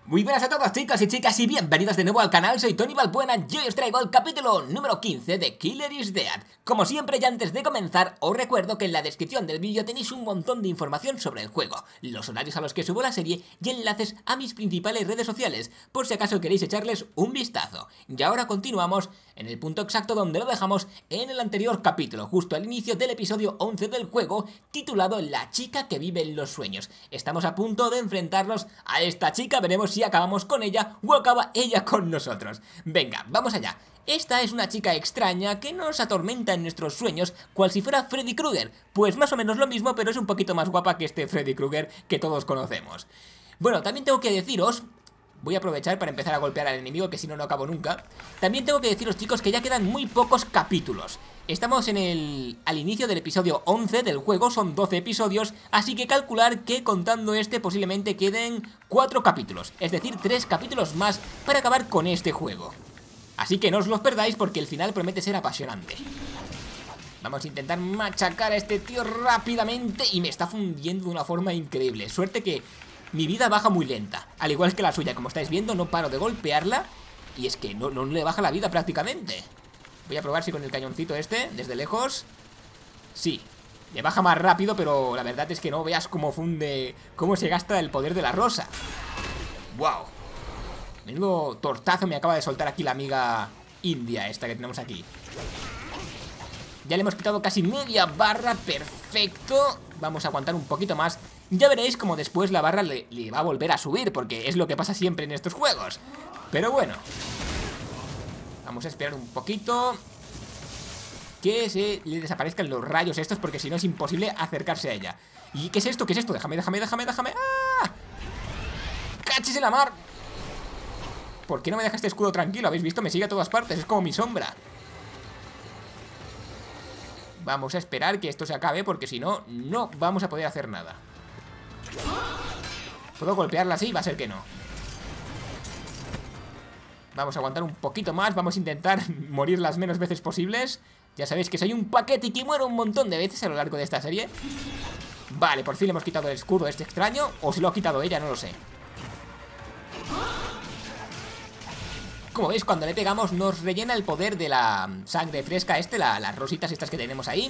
Muy buenas a todos, chicos y chicas, y bienvenidos de nuevo al canal. Soy Tony Balbuena y hoy os traigo el capítulo número 15 de Killer is Dead. Como siempre, y antes de comenzar, os recuerdo que en la descripción del vídeo tenéis un montón de información sobre el juego, los horarios a los que subo la serie y enlaces a mis principales redes sociales, por si acaso queréis echarles un vistazo. Y ahora continuamos en el punto exacto donde lo dejamos en el anterior capítulo, justo al inicio del episodio 11 del juego, titulado La chica que vive en los sueños. Estamos a punto de enfrentarnos a esta chica, veremos si acabamos con ella o acaba ella con nosotros. Venga, vamos allá. Esta es una chica extraña que nos atormenta en nuestros sueños, cual si fuera Freddy Krueger. Pues más o menos lo mismo, pero es un poquito más guapa que este Freddy Krueger que todos conocemos. Bueno, también tengo que deciros... Voy a aprovechar para empezar a golpear al enemigo, que si no, no acabo nunca. También tengo que deciros, chicos, que ya quedan muy pocos capítulos. Estamos al inicio del episodio 11 del juego, son 12 episodios, así que calcular que contando este posiblemente queden 4 capítulos, es decir, 3 capítulos más para acabar con este juego. Así que no os los perdáis porque el final promete ser apasionante. Vamos a intentar machacar a este tío rápidamente y me está fundiendo de una forma increíble. Suerte que mi vida baja muy lenta, al igual que la suya, como estáis viendo, no paro de golpearla y es que no le baja la vida prácticamente. Voy a probar si con el cañoncito este, desde lejos. Sí, le baja más rápido, pero la verdad es que no veas cómo funde, cómo se gasta el poder de la rosa. ¡Wow! Menudo tortazo me acaba de soltar aquí la amiga india esta que tenemos aquí. Ya le hemos quitado casi media barra, perfecto. Vamos a aguantar un poquito más. Ya veréis como después la barra le va a volver a subir, porque es lo que pasa siempre en estos juegos. Pero bueno, vamos a esperar un poquito que se le desaparezcan los rayos estos, porque si no es imposible acercarse a ella. ¿Y qué es esto? ¿Qué es esto? Déjame. ¡Ah! ¡Cachis en la mar! ¿Por qué no me deja este escudo tranquilo? ¿Habéis visto? Me sigue a todas partes, es como mi sombra. Vamos a esperar que esto se acabe, porque si no, no vamos a poder hacer nada. ¿Puedo golpearla así? Va a ser que no. Vamos a aguantar un poquito más. Vamos a intentar morir las menos veces posibles. Ya sabéis que soy un paquete y que muero un montón de veces a lo largo de esta serie. Vale, por fin le hemos quitado el escudo a este extraño. O si lo ha quitado ella, no lo sé. Como veis, cuando le pegamos nos rellena el poder de la sangre fresca las rositas estas que tenemos ahí.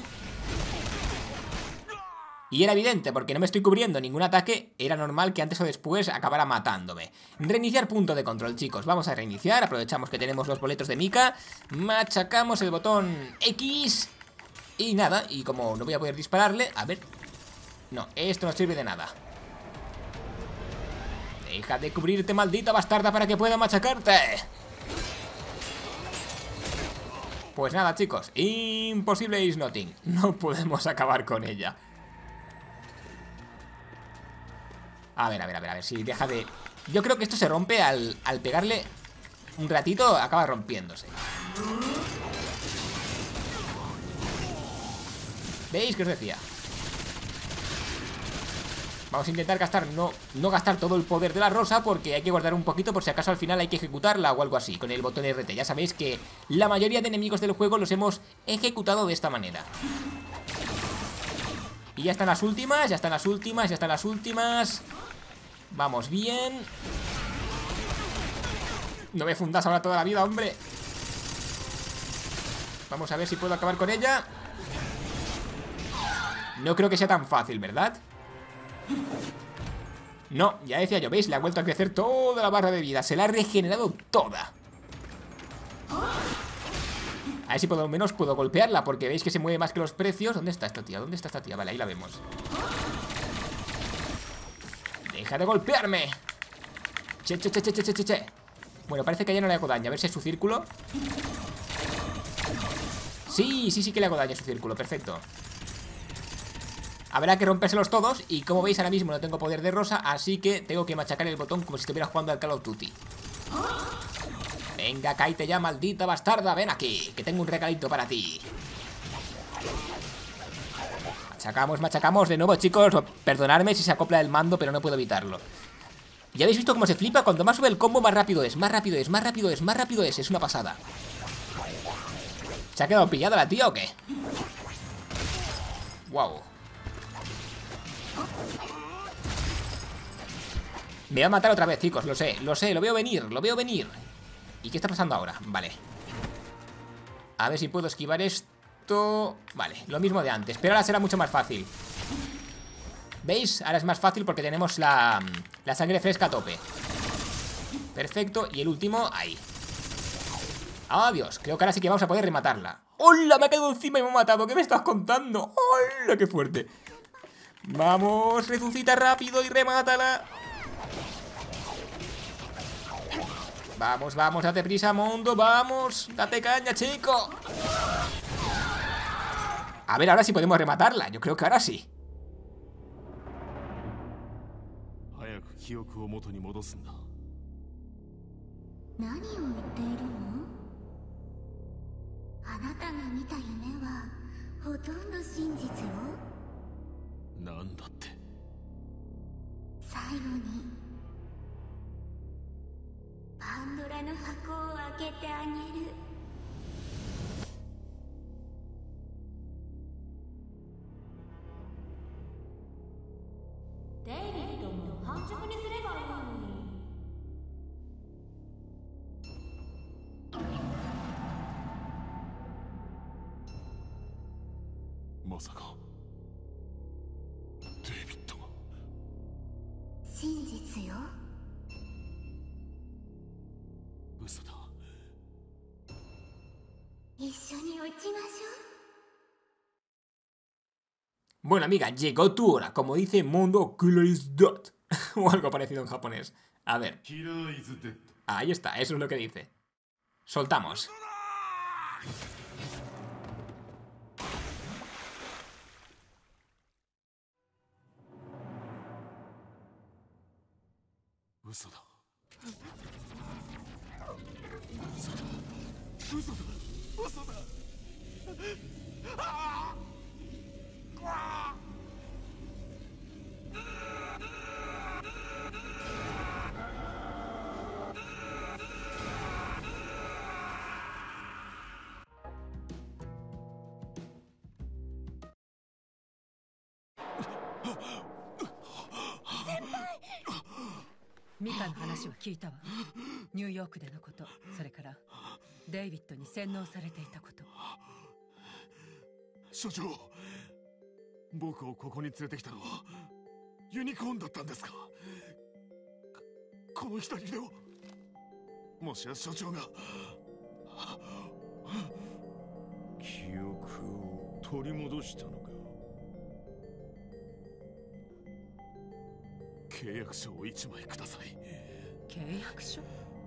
Y era evidente, porque no me estoy cubriendo ningún ataque, era normal que antes o después acabara matándome. Reiniciar punto de control, chicos. Vamos a reiniciar, aprovechamos que tenemos los boletos de Mika. Machacamos el botón X. Y nada, y como no voy a poder dispararle, a ver. No, esto no sirve de nada. Deja de cubrirte, maldita bastarda, para que pueda machacarte. Pues nada, chicos, imposible is nothing. No podemos acabar con ella. A ver, si deja de... Yo creo que esto se rompe al pegarle un ratito, acaba rompiéndose. ¿Veis qué os decía? Vamos a intentar gastar, no gastar todo el poder de la rosa, porque hay que guardar un poquito por si acaso al final hay que ejecutarla o algo así, con el botón RT. Ya sabéis que la mayoría de enemigos del juego los hemos ejecutado de esta manera. Y ya están las últimas, ya están las últimas. Vamos bien. No me fundas ahora toda la vida, hombre. Vamos a ver si puedo acabar con ella. No creo que sea tan fácil, ¿verdad? No, ya decía yo, ¿veis? Le ha vuelto a crecer toda la barra de vida. Se la ha regenerado toda. A ver si por lo menos puedo golpearla, porque veis que se mueve más que los precios. ¿Dónde está esta tía? Vale, ahí la vemos. ¡Deja de golpearme! Che. Bueno, parece que ya no le hago daño. A ver si es su círculo. Sí que le hago daño a su círculo, perfecto. Habrá que rompérselos todos. Y como veis, ahora mismo no tengo poder de rosa, así que tengo que machacar el botón como si estuviera jugando al Call of Duty. Venga, cállate ya, maldita bastarda. Ven aquí, que tengo un regalito para ti. Machacamos de nuevo, chicos. Perdonadme si se acopla el mando, pero no puedo evitarlo. ¿Ya habéis visto cómo se flipa? Cuanto más sube el combo, más rápido es. Es una pasada. ¿Se ha quedado pillada la tía o qué? Wow. Me va a matar otra vez, chicos, lo sé, lo veo venir, lo veo venir. ¿Y qué está pasando ahora? Vale. A ver si puedo esquivar esto. Vale, lo mismo de antes, pero ahora será mucho más fácil. ¿Veis? Ahora es más fácil porque tenemos la sangre fresca a tope. Perfecto, y el último, ahí. Adiós, creo que ahora sí que vamos a poder rematarla. ¡Hola! Me ha caído encima y me ha matado. ¿Qué me estás contando? ¡Hola! ¡Qué fuerte! Vamos, resucita rápido y remátala. Vamos, vamos, date prisa, mundo, vamos. Date caña, chico. A ver, ahora sí podemos rematarla. Yo creo que ahora sí. Bueno, amiga, llegó tu hora, como dice Mundo Killer is dead. O algo parecido en japonés. A ver. Ahí está, eso es lo que dice. Soltamos. Mika の話は聞いたわ。ニューヨークでのこと、それからデイビッドに洗脳されていたこと。 所長、僕をここに連れてきたのはユニコーンだったんですか。この左腕を、もしや所長が記憶を取り戻したのか。契約書を1枚ください。 契約書？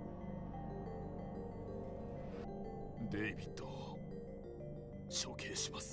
デイビッドを処刑します。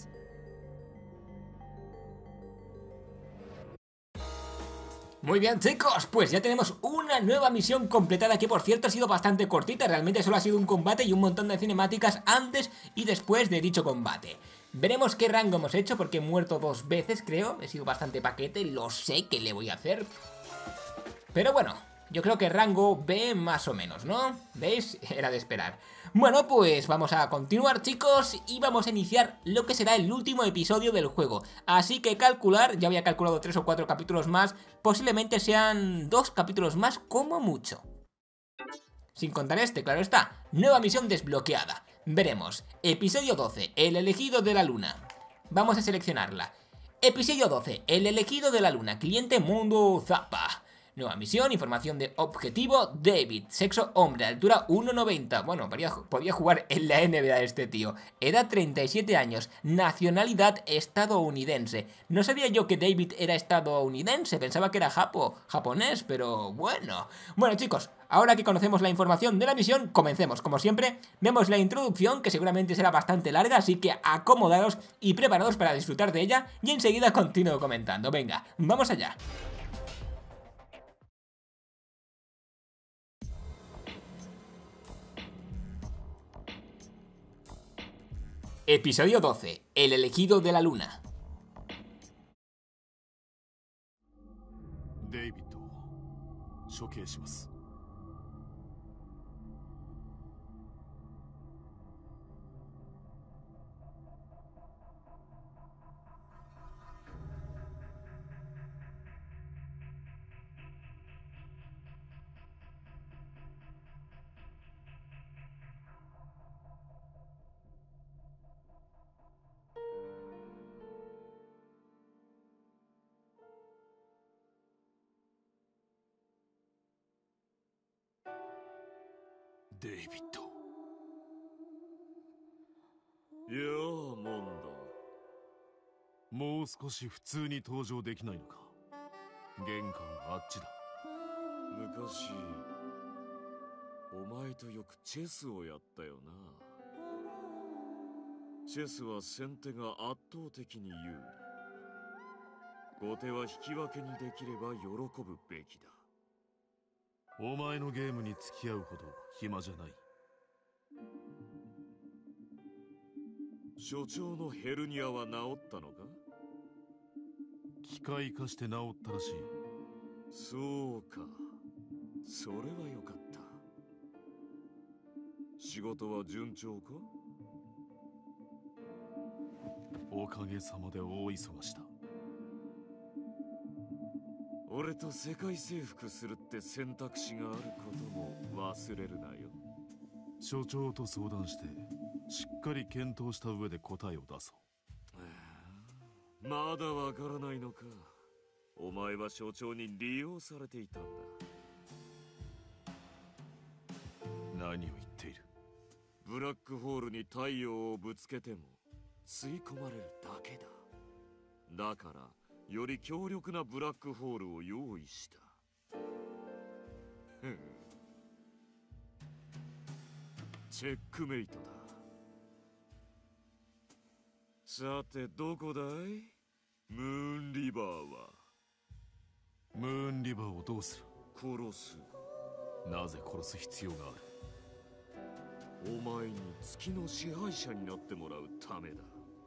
Muy bien, chicos, pues ya tenemos una nueva misión completada que, por cierto, ha sido bastante cortita. Realmente solo ha sido un combate y un montón de cinemáticas antes y después de dicho combate. Veremos qué rango hemos hecho porque he muerto 2 veces, creo. He sido bastante paquete, lo sé que le voy a hacer. Pero bueno, yo creo que rango B más o menos, ¿no? ¿Veis? Era de esperar. Bueno, pues vamos a continuar, chicos, y vamos a iniciar lo que será el último episodio del juego. Así que calcular, ya había calculado 3 o 4 capítulos más, posiblemente sean 2 capítulos más como mucho. Sin contar este, claro está. Nueva misión desbloqueada. Veremos. Episodio 12, el elegido de la luna. Vamos a seleccionarla. Episodio 12, el elegido de la luna. Cliente Mundo Zappa. Nueva misión, información de objetivo, David, sexo hombre, altura 1,90. Bueno, podía jugar en la NBA este tío. Edad 37 años, nacionalidad estadounidense. No sabía yo que David era estadounidense, pensaba que era japonés, pero bueno. Bueno, chicos, ahora que conocemos la información de la misión, comencemos. Como siempre, vemos la introducción, que seguramente será bastante larga, así que acomodados y preparados para disfrutar de ella, y enseguida continúo comentando. Venga, vamos allá. Episodio 12, el elegido de la luna. デイビッドを処刑します。 デイビッド。 いやあ、モンド。 もう少し普通に登場できないのか。玄関あっちだ。 昔お前とよくチェスをやったよな。チェスは先手が圧倒的に有利。後手は引き分けにできれば喜ぶべきだ。 お前のゲームに付き合うほど暇じゃない。 所長のヘルニアは治ったのか？ 機械化して治ったらしい。 そうか、それはよかった。仕事は順調か？ おかげさまで大忙しだ。 俺と世界征服するって選択肢があることも忘れるなよ。 所長と相談してしっかり検討した上で答えを出そう。 まだわからないのか。お前は所長に利用されていたんだ。 何を言っている。 ブラックホールに太陽をぶつけても吸い込まれるだけだ。だからより強力なブラックホールを用意した。チェックメイトだ。さてどこだい？ムーンリバーは。 ムーンリバーをどうする？ 殺す。 なぜ殺す必要がある？ お前に月の支配者になってもらうためだ。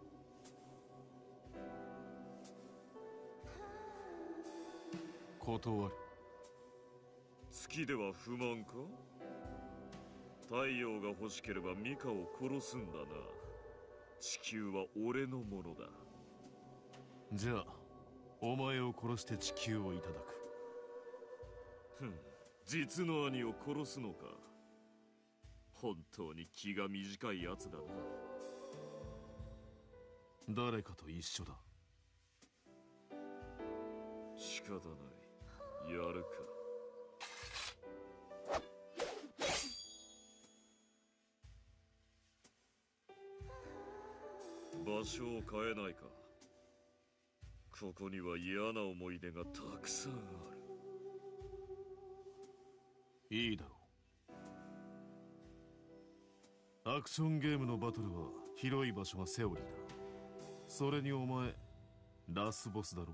断る。 月では不満か？太陽が欲しければミカを殺すんだな。地球は俺のものだ。 じゃあお前を殺して地球をいただく。 実の兄を殺すのか。本当に気が短いやつだな。 誰かと一緒だ。 仕方ない。やるか。場所を変えないか。ここには嫌な思い出がたくさんある。 いいだろう。アクションゲームのバトルは広い場所がセオリーだ。それにお前ラスボスだろ。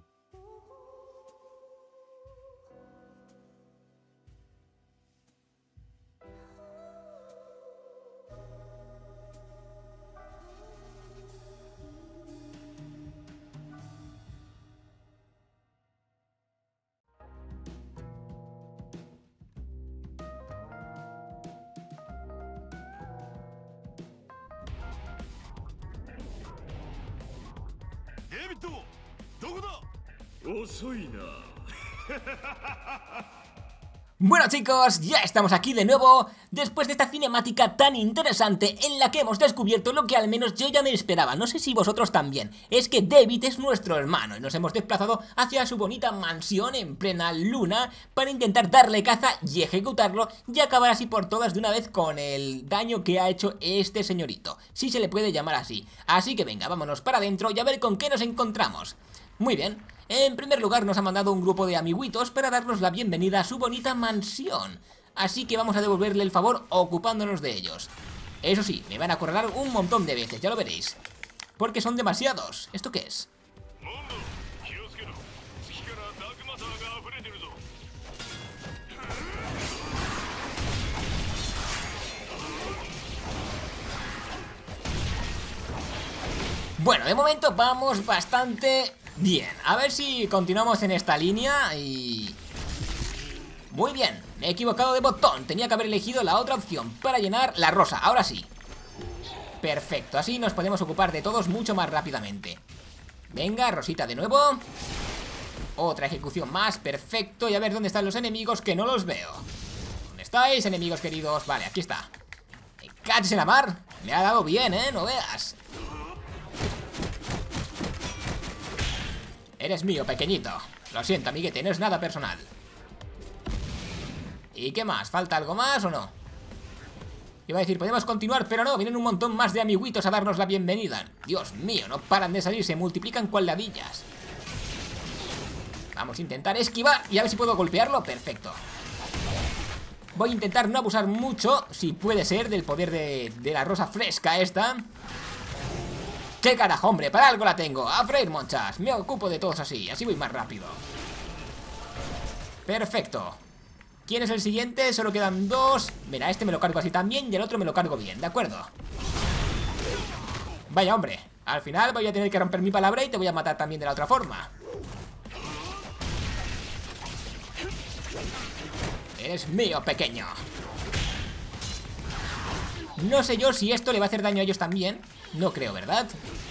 デイビッド、どこだ？ 遅いな。 Bueno chicos, ya estamos aquí de nuevo, después de esta cinemática tan interesante en la que hemos descubierto lo que al menos yo ya me esperaba, no sé si vosotros también, es que David es nuestro hermano y nos hemos desplazado hacia su bonita mansión en plena luna para intentar darle caza y ejecutarlo y acabar así por todas de una vez con el daño que ha hecho este señorito, si se le puede llamar así. Así que venga, vámonos para adentro y a ver con qué nos encontramos. Muy bien. En primer lugar nos ha mandado un grupo de amiguitos para darnos la bienvenida a su bonita mansión. Así que vamos a devolverle el favor ocupándonos de ellos. Eso sí, me van a acorralar un montón de veces, ya lo veréis. Porque son demasiados. ¿Esto qué es? Bueno, de momento vamos bastante bien. A ver si continuamos en esta línea y... Muy bien, me he equivocado de botón. Tenía que haber elegido la otra opción para llenar la rosa, ahora sí. Perfecto, así nos podemos ocupar de todos mucho más rápidamente. Venga, rosita de nuevo. Otra ejecución más, perfecto. Y a ver dónde están los enemigos, que no los veo. ¿Dónde estáis, enemigos queridos? Vale, aquí está. Me caches en la mar. Me ha dado bien, no veas. Eres mío, pequeñito. Lo siento, amiguete, no es nada personal. ¿Y qué más? ¿Falta algo más o no? Iba a decir, podemos continuar, pero no, vienen un montón más de amiguitos a darnos la bienvenida. Dios mío, no paran de salir, se multiplican cual ladillas. Vamos a intentar esquivar y a ver si puedo golpearlo. Perfecto. Voy a intentar no abusar mucho, si puede ser, del poder de la rosa fresca esta. ¡Qué carajo, hombre! Para algo la tengo. A freír monchas. Me ocupo de todos así voy más rápido. Perfecto. ¿Quién es el siguiente? Solo quedan 2. Mira, este me lo cargo así también y el otro me lo cargo bien, ¿de acuerdo? Vaya, hombre. Al final voy a tener que romper mi palabra y te voy a matar también de la otra forma. Eres mío, pequeño. No sé yo si esto le va a hacer daño a ellos también. No creo, ¿verdad?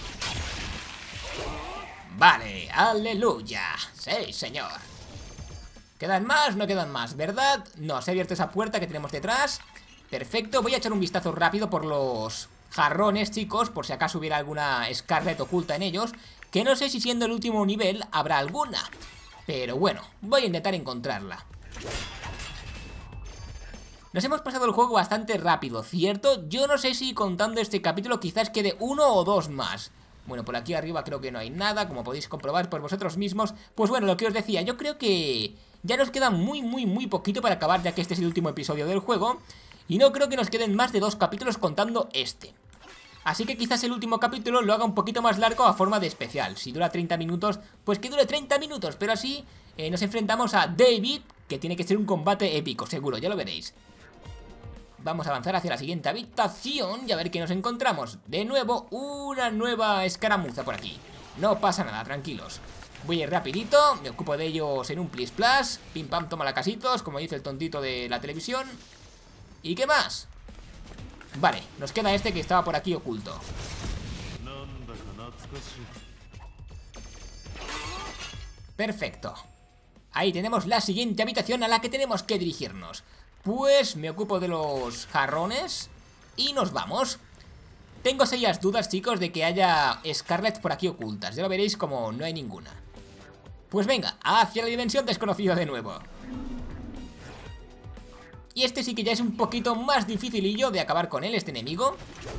Vale, aleluya. Sí, señor. ¿Quedan más? No quedan más, ¿verdad? No, se ha abierto esa puerta que tenemos detrás. Perfecto, voy a echar un vistazo rápido por los jarrones, chicos, por si acaso hubiera alguna Scarlet oculta en ellos. Que no sé si siendo el último nivel habrá alguna. Pero bueno, voy a intentar encontrarla. Nos hemos pasado el juego bastante rápido, ¿cierto? Yo no sé si contando este capítulo quizás quede 1 o 2 más. Bueno, por aquí arriba creo que no hay nada, como podéis comprobar por vosotros mismos. Pues bueno, lo que os decía, yo creo que ya nos queda muy poquito para acabar, ya que este es el último episodio del juego. Y no creo que nos queden más de 2 capítulos contando este. Así que quizás el último capítulo lo haga un poquito más largo a forma de especial. Si dura 30 minutos, pues que dure 30 minutos. Pero así nos enfrentamos a David, que tiene que ser un combate épico, seguro, ya lo veréis. Vamos a avanzar hacia la siguiente habitación y a ver qué nos encontramos. De nuevo, una nueva escaramuza por aquí. No pasa nada, tranquilos. Voy a ir rapidito, me ocupo de ellos en un plis plas. Pim pam, toma la casitos, como dice el tontito de la televisión. ¿Y qué más? Vale, nos queda este que estaba por aquí oculto. Perfecto. Ahí tenemos la siguiente habitación a la que tenemos que dirigirnos. Pues me ocupo de los jarrones y nos vamos. Tengo serias dudas, chicos, de que haya Scarlets por aquí ocultas. Ya lo veréis como no hay ninguna. Pues venga, hacia la dimensión desconocida de nuevo. Y este sí que ya es un poquito más dificilillo de acabar con él, este enemigo.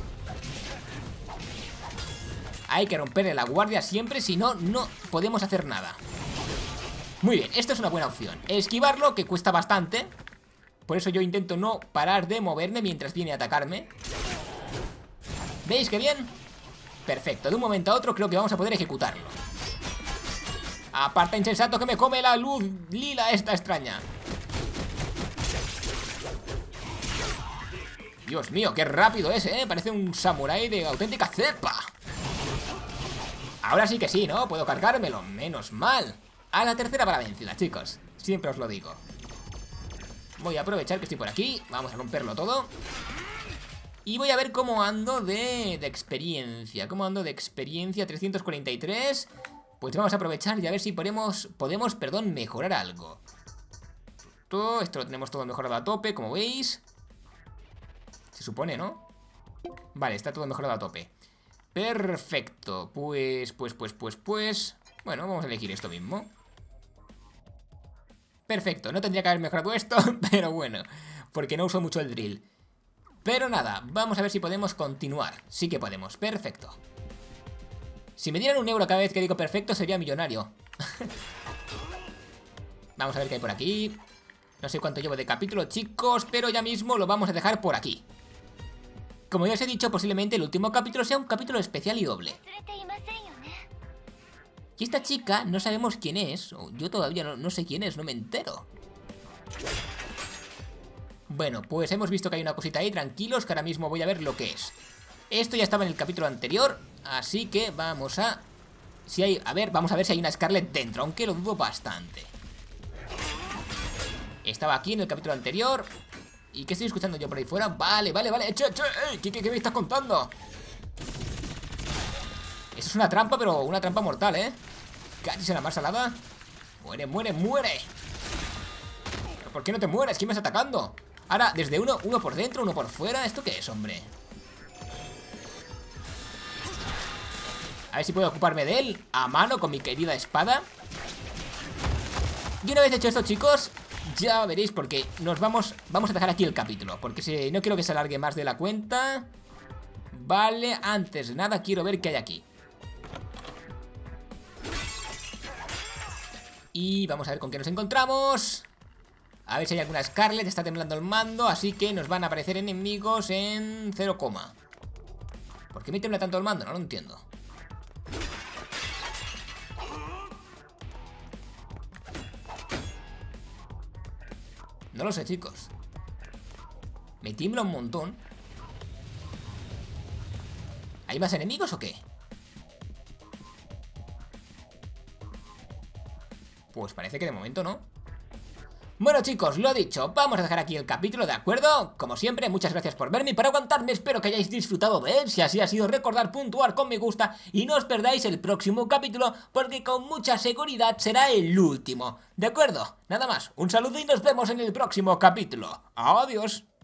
Hay que romperle la guardia siempre, si no, no podemos hacer nada. Muy bien, esto es una buena opción. Esquivarlo, que cuesta bastante. Por eso yo intento no parar de moverme mientras viene a atacarme. ¿Veis qué bien? Perfecto, de un momento a otro creo que vamos a poder ejecutarlo. Aparta, insensato, que me come la luz lila esta extraña. Dios mío, qué rápido es, parece un samurái de auténtica cepa. Ahora sí que sí, ¿no? Puedo cargármelo, menos mal. A la tercera para vencida, chicos. Siempre os lo digo. Voy a aprovechar que estoy por aquí. Vamos a romperlo todo. Y voy a ver cómo ando de experiencia. ¿Cómo ando de experiencia? 343. Pues vamos a aprovechar y a ver si podemos mejorar algo. Esto lo tenemos todo mejorado a tope, como veis. Se supone, ¿no? Vale, está todo mejorado a tope. Perfecto. Pues. Bueno, vamos a elegir esto mismo. Perfecto, no tendría que haber mejorado esto, pero bueno, porque no uso mucho el drill. Pero nada, vamos a ver si podemos continuar. Sí que podemos, perfecto. Si me dieran €1 cada vez que digo perfecto, sería millonario. Vamos a ver qué hay por aquí. No sé cuánto llevo de capítulo, chicos, pero ya mismo lo vamos a dejar por aquí. Como ya os he dicho, posiblemente el último capítulo sea un capítulo especial y doble. Y esta chica no sabemos quién es. Yo todavía no sé quién es, no me entero. Bueno, pues hemos visto que hay una cosita ahí. Tranquilos, que ahora mismo voy a ver lo que es. Esto ya estaba en el capítulo anterior, así que vamos a... vamos a ver si hay una Scarlet dentro, aunque lo dudo bastante. Estaba aquí en el capítulo anterior. ¿Y qué estoy escuchando yo por ahí fuera? Vale. ¿Qué me estás contando? Eso es una trampa, pero una trampa mortal, ¿eh? Cállese la más salada. Muere. ¿Pero por qué no te mueres? ¿Quién me está atacando? Ahora, desde uno por dentro, uno por fuera. ¿Esto qué es, hombre? A ver si puedo ocuparme de él a mano con mi querida espada. Y una vez hecho esto, chicos, Ya veréis porque vamos a dejar aquí el capítulo, porque no quiero que se alargue más de la cuenta. Vale, antes de nada quiero ver qué hay aquí. Y vamos a ver con qué nos encontramos. A ver si hay alguna Scarlet. Está temblando el mando, así que nos van a aparecer enemigos en 0, ¿por qué me tiembla tanto el mando? No lo entiendo. No lo sé, chicos. Me tiembla un montón. ¿Hay más enemigos o qué? Pues parece que de momento no. Bueno, chicos, lo dicho, vamos a dejar aquí el capítulo, ¿de acuerdo? Como siempre, muchas gracias por verme y por aguantarme. Espero que hayáis disfrutado de él. Si así ha sido, recordad puntuar con me gusta y no os perdáis el próximo capítulo, porque con mucha seguridad será el último. ¿De acuerdo? Nada más, un saludo y nos vemos en el próximo capítulo. ¡Adiós!